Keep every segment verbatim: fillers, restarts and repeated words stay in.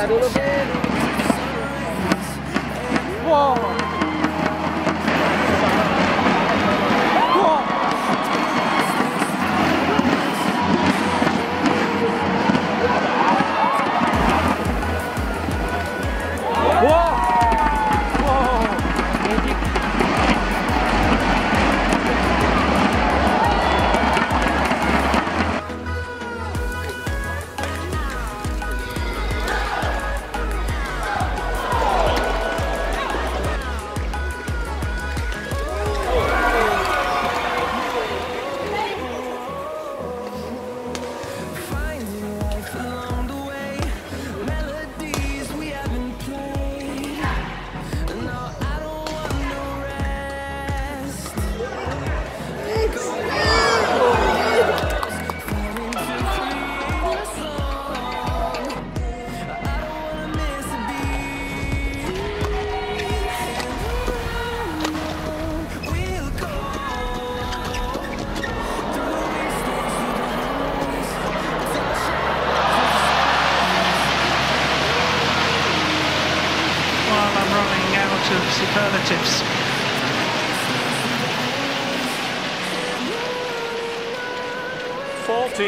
Santai dulu, Bin. Wow. Of superlatives. forty.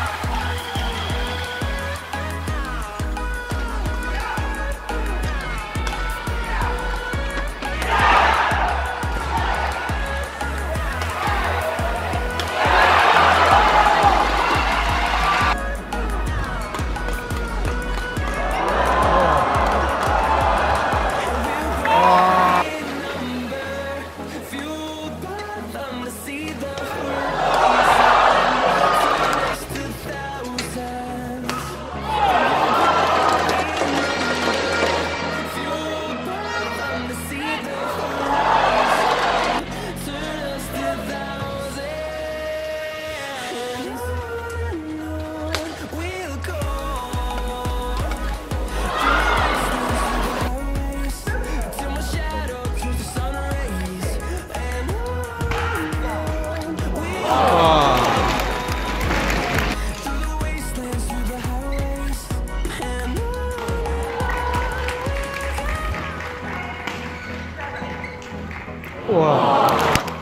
Wow.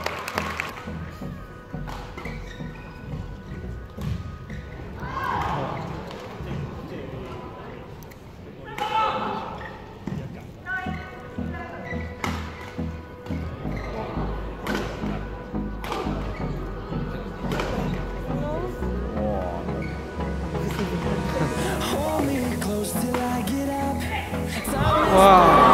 Wow.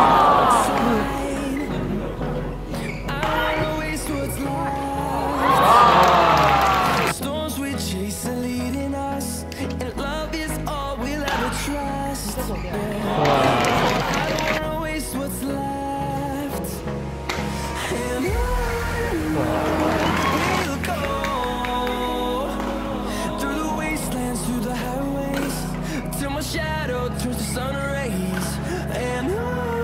Shadow turns to sun rays, and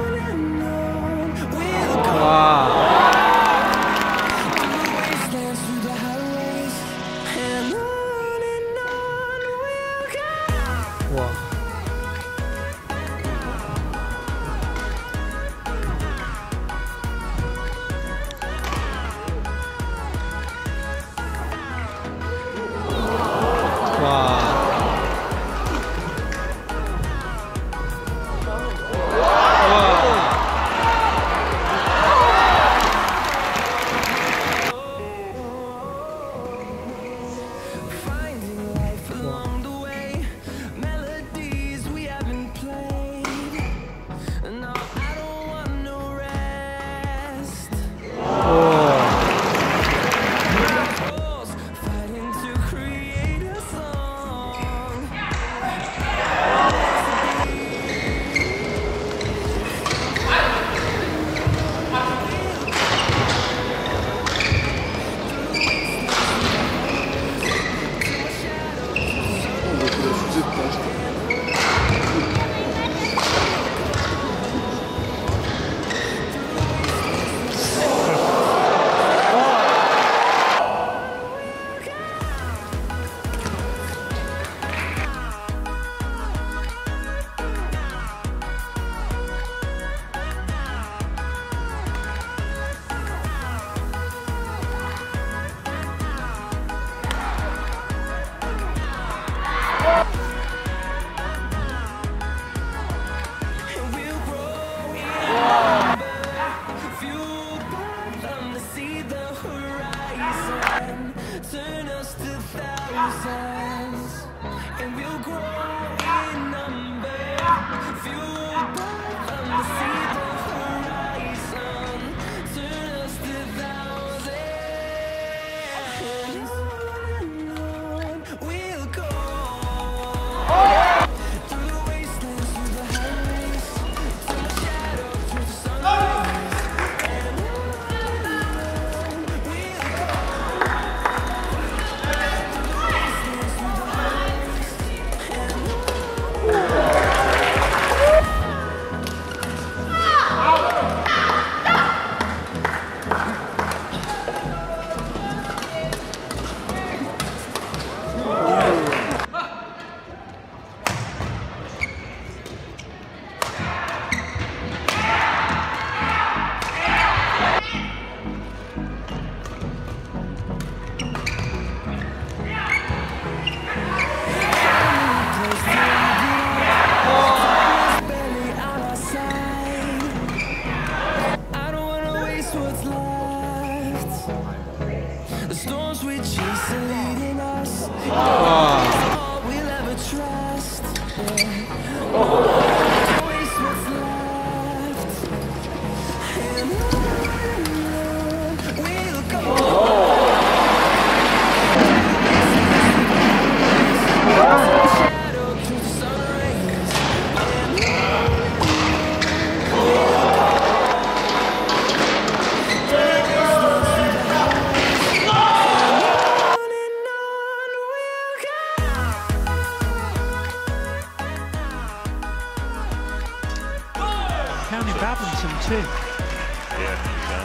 can in badminton too. Yeah, you can.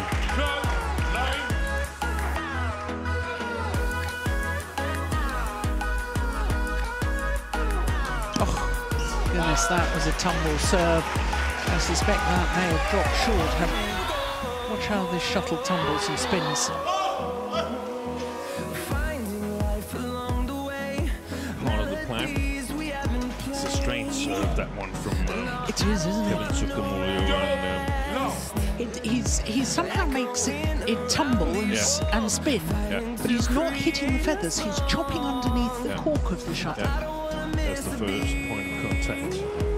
Oh, goodness, that was a tumble serve. I suspect that may have dropped short. Watch how this shuttle tumbles and spins. Part of the plan. It's a strange serve, that one from uh, it is, isn't Sanjaya it? Sukamuljo, and um, It, he's, he somehow makes it, it tumble and, Yeah. and spin, Yeah. but he's not hitting the feathers, he's chopping underneath the Yeah. cork of the shuttle. yeah, that's the first point of contact.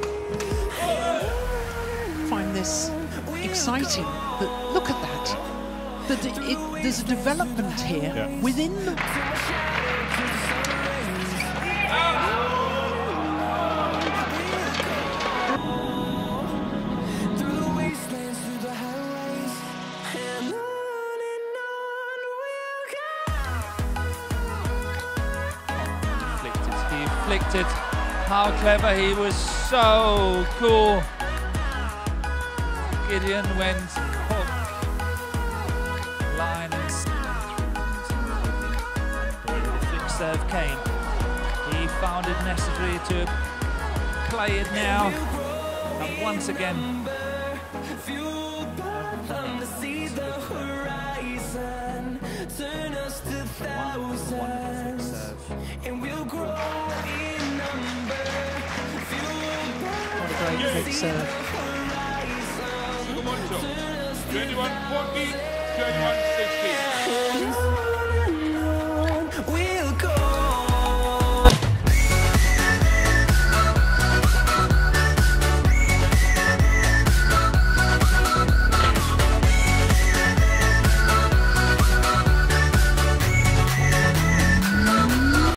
I find this exciting, but look at that. That it, it, there's a development here Yeah. within the... He flicked it. How clever, he was so cool. Gideon went hook, line and where the flick serve came. He found it necessary to play it now. And once again, What a great flick serve. twenty-one forty, twenty-one sixty.